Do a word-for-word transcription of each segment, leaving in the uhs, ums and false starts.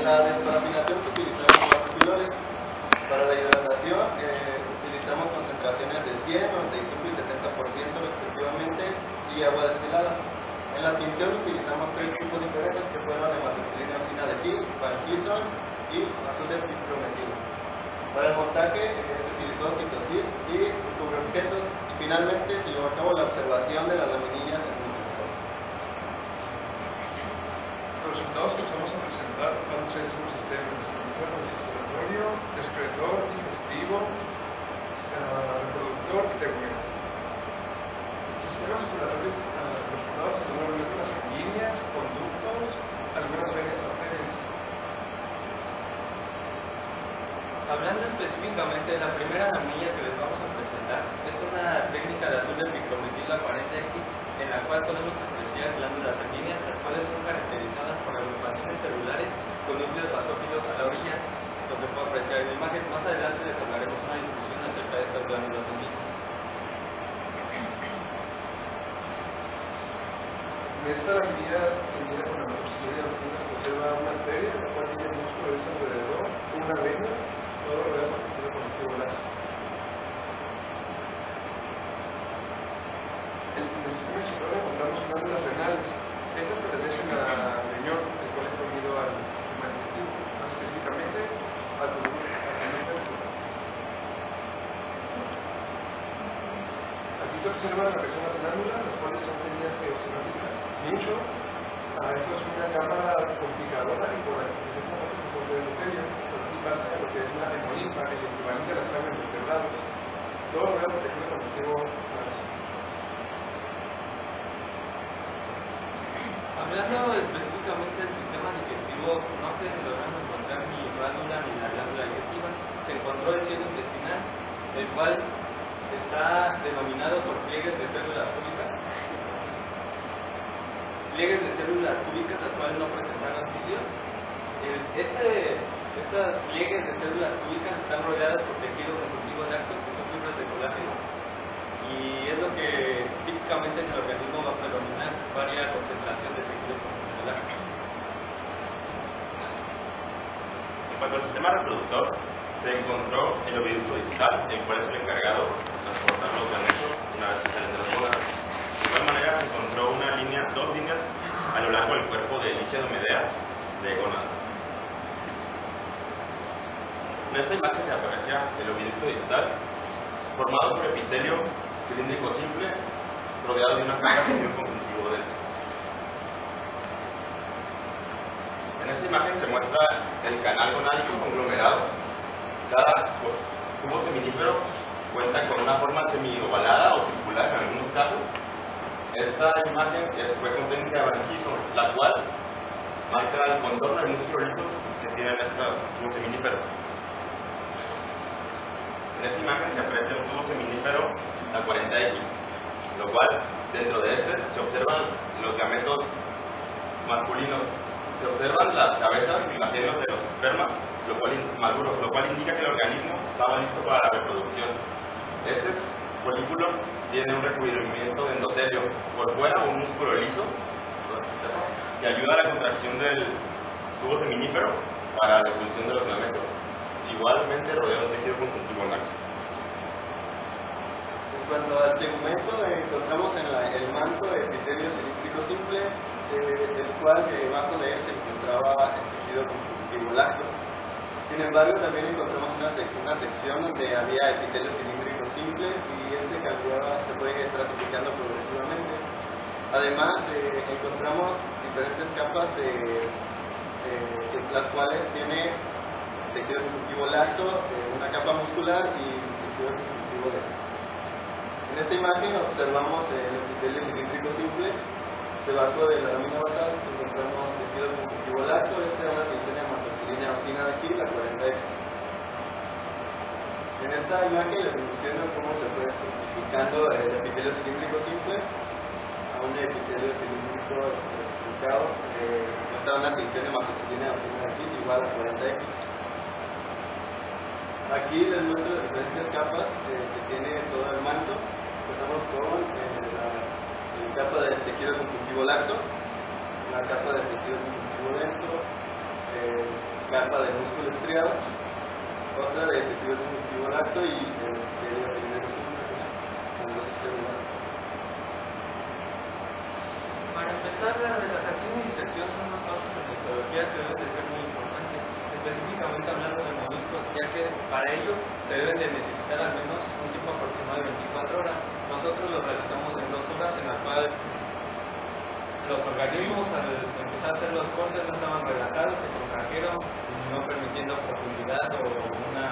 En la desparafinación se utilizamos cuatro pilones. Para la hidratación eh, utilizamos concentraciones de cien, noventa y cinco y setenta por ciento respectivamente y agua destilada. En la tinción utilizamos tres tipos diferentes que fueron hematoxilina osina de Hill, Parkinson y azul de prometilo. Para el montaje eh, se utilizó citocil y cubreobjetos y finalmente se llevó a cabo la observación de las laminillas en el microscopio. Los resultados que os vamos a presentar van a ser un sistema circulatorio, excretor, digestivo, reproductor y tegumento. Los sistemas circulatorios respaldados en una moléculas sanguíneas, conductos, algunas venas arterias. Hablando específicamente de la primera laminilla que les vamos a presentar, es una técnica de azul de micrometilo cuarenta X en la cual podemos apreciar glándulas sanguíneas, las cuales son caracterizadas por agrupaciones celulares con núcleos basófilos a la orilla. Entonces se puede apreciar en la imagen. Más adelante les hablaremos una discusión acerca de estas glándulas sanguíneas. En esta laminilla tenida con la micrometilo se observa una arteria, la cual tiene músculo de alrededor, una vena, todo rodeado por tejido conectivo laxo. En el sistema excretor encontramos glándulas renales. Estas pertenecen al riñón, el cual está unido al sistema digestivo, más específicamente al conducto. Aquí se observan lo que son las glándulas, las cuales son pequeñas eosinóticas. Mucho. Ah, esto es una capa complicadora y por aquí en esta parte se pone endotelio. Por aquí pasa lo que es la hemolinfa, el equivalente a la sangre en los vertebrados. Todo lo veo protegido con motivo laxo. Hablando específicamente del sistema digestivo, no se lograron encontrar ni glándula ni la glándula digestiva. Se encontró el cielo intestinal, el cual está denominado por pliegues de células cúbicas. Pliegues de células cúbicas, las cuales no presentan sitios. Este, estas pliegues de células cúbicas están rodeadas por tejido conjuntivo laxo, que son fibras de colágeno. Y es lo que típicamente en el organismo va a predominar varia concentración de tejido conjuntivo laxo. En cuanto al sistema reproductor, se encontró el oviducto distal, el cual es el encargado de transportar los gametos una vez que salen de las gónadas. De igual manera se encontró una línea, dos líneas a lo largo del cuerpo de Licia Medea de gónadas. En esta imagen se aprecia el oviducto distal formado por epitelio cilíndrico simple rodeado de una capa de tejido conjuntivo denso. En esta imagen se muestra el canal gonádico conglomerado. Cada tubo seminífero cuenta con una forma semiovalada o circular en algunos casos. Esta imagen fue con técnica de Van-Gieson, la cual marca el contorno del músculo liso que tienen estos tubos seminíferos. En esta imagen se aprecia un tubo seminífero a cuarenta X, lo cual dentro de este se observan los gametos masculinos. Se observan las cabezas y las de los espermas, lo cual, maduros, lo cual indica que el organismo estaba listo para la reproducción. Este folículo tiene un recubrimiento de endotelio por fuera, un músculo liso que ayuda a la contracción del tubo seminífero para la expulsión de los gametos. Igualmente rodea un tejido conjuntivo laxo. En cuanto al tegumento, eh, encontramos en la, el manto de epitelio cilíndrico simple, eh, el cual debajo de él se encontraba el tejido conjuntivo laxo. Sin embargo, también encontramos una, sec una sección donde había epitelio cilíndrico simple y este cambiaba, se fue estratificando progresivamente. Además, eh, encontramos diferentes capas de, de, de las cuales tiene tejido conjuntivo laxo, eh, una capa muscular y tejido conjuntivo denso. En esta imagen observamos el epitelio cilíndrico simple, debajo de la lámina basal encontramos tejido conjuntivo laxo, este es una tinción de hematoxilina osina de Hill, la cuarenta X. En esta imagen les menciono cómo se fue estratificando el epitelio cilíndrico simple a un epitelio cilíndrico estratificado, eh, está una tinción de hematoxilina osina de Hill igual a cuarenta X. Aquí les muestro las diferentes capas eh, que tiene todo el manto. Empezamos con eh, la, la capa del tejido conjuntivo laxo, una capa del tejido conjuntivo denso, eh, capa de músculo estriado, otra de tejido conjuntivo laxo y el epitelio con dos células. Para empezar, la relatación y disección son dos pasos en la histología que deben de ser muy importantes, específicamente hablando de moluscos, ya que para ello se deben de necesitar al menos un tiempo aproximado de veinticuatro horas. Nosotros lo realizamos en dos horas, en la cual los organismos al empezar a hacer los cortes no estaban relatados, se contrajeron, no permitiendo profundidad o una,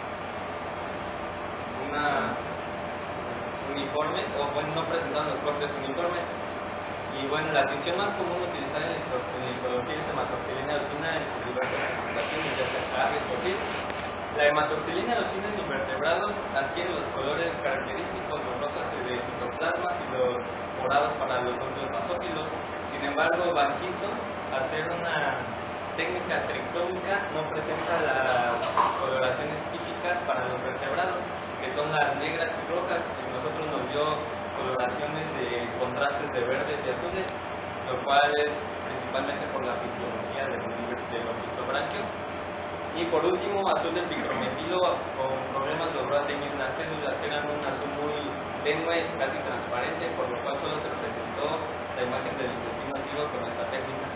una uniformes, o bueno, no presentaban los cortes uniformes. Y bueno, la tinción más común utilizada en la histología es hematoxilina eosina en sus diversas presentaciones, ya sea aves o fil. La hematoxilina eosina en invertebrados adquiere los colores característicos, los rojos de citoplasmas y los morados para los núcleos basófilos. Sin embargo, Banquiso, al ser una técnica trictómica, no presenta las coloraciones típicas para los vertebrados, que son las negras y rojas, y nosotros nos dio coloraciones de contrastes de verdes y azules, lo cual es principalmente por la fisiología del oficistobranquio. Y por último, azul del bicrometilo con problemas logró teñir las células, eran un azul muy tenue, casi transparente, por lo cual solo se presentó la imagen del intestino ciego con esta técnica.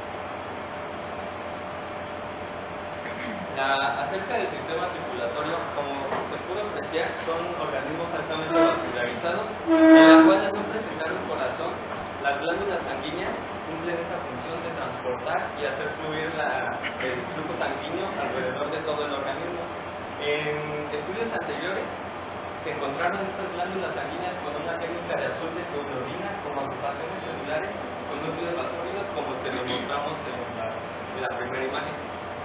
La, acerca del sistema circulatorio, como se pudo apreciar, son organismos altamente vascularizados, en la cual al no presentar un corazón, las glándulas sanguíneas cumplen esa función de transportar y hacer fluir la, el flujo sanguíneo alrededor de todo el organismo. En estudios anteriores se encontraron estas glándulas sanguíneas con una técnica de azul de hemoglobina como agrupaciones celulares con núcleos basófilos, como se demostramos en la, en la primera imagen.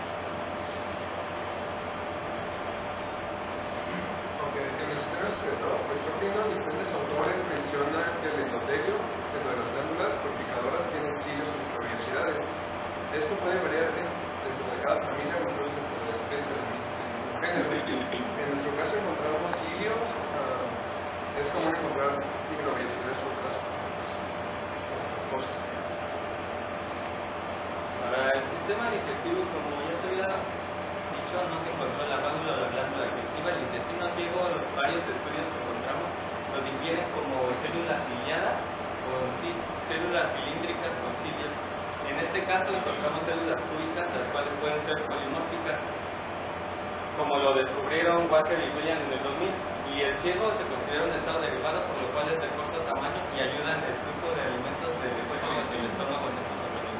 En el sistema excretor, pues viendo diferentes autores menciona que el endotelio, dentro de las glándulas porficadoras, tiene cilios o microvellosidades. Esto puede variar dentro de cada familia o incluso dentro de la especie del mismo género. En nuestro caso encontramos cilios, uh, es común encontrar microvellosidades u otras cosas. Para el sistema digestivo, como ya se había no se encontró en la glándula o la glándula digestiva. El intestino ciego, varios estudios que encontramos lo difieren como células ciliadas con células cilíndricas con cilios. En este caso encontramos células cúbicas, las cuales pueden ser polimórficas, como lo descubrieron Walker y William en el dos mil. Y el ciego se considera un estado derivado, por lo cual es de corto tamaño y ayuda en el flujo de alimentos del estómago hacia el estómago en estos organismos.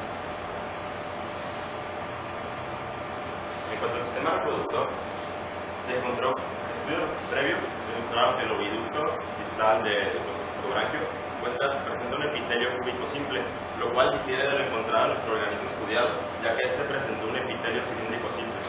En cuanto al sistema reproductor, se encontró estudios previos que demostraron que el oviducto distal del oficistobranquio presenta un epitelio cúbico simple, lo cual difiere de lo encontrado en nuestro organismo estudiado, ya que este presentó un epitelio cilíndrico simple.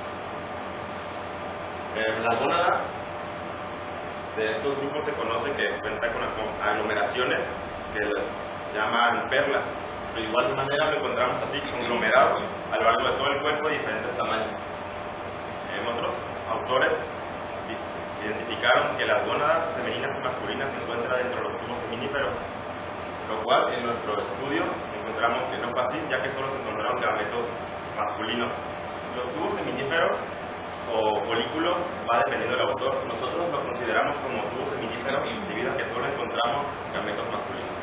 Eh, la gónada de estos grupos se conoce que cuenta con aglomeraciones que las llaman perlas. De igual manera lo encontramos así, conglomerados a lo largo de todo el cuerpo de diferentes tamaños. En otros autores identificaron que las gónadas femeninas y masculinas se encuentran dentro de los tubos seminíferos, lo cual en nuestro estudio encontramos que no fue así, ya que solo se encontraron gametos masculinos. Los tubos seminíferos o folículos va dependiendo del autor. Nosotros lo consideramos como tubos seminíferos debido a que solo encontramos gametos masculinos.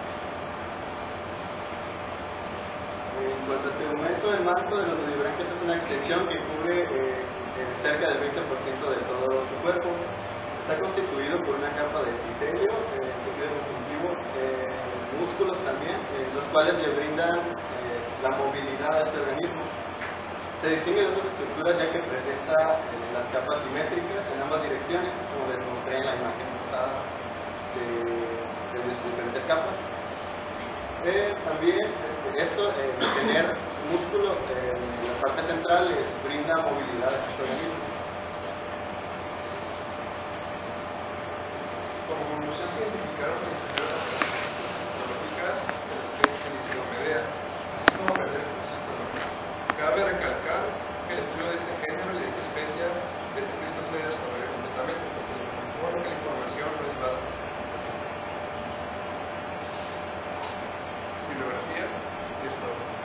En cuanto a este momento, el manto de los nudibranquios es una extensión que cubre eh, cerca del veinte por ciento de todo su cuerpo. Está constituido por una capa de epitelio, eh, tejido conjuntivo, eh, músculos también, eh, los cuales le brindan eh, la movilidad a este organismo. Se distingue de otras estructuras ya que presenta eh, las capas simétricas en ambas direcciones, como les mostré en la imagen pasada de, de las diferentes capas. Eh, también este, esto, eh, tener músculos eh, en la parte central les brinda movilidad a este organismo. Como conclusión se identificaron las estructuras histológicas de la especie Penicidopedea, así como perder histológico. Cabe recalcar que el estudio de este género y de esta especie, de esta especie no se debe desarrollar completamente, porque la información no es básica. Bibliografía y esto.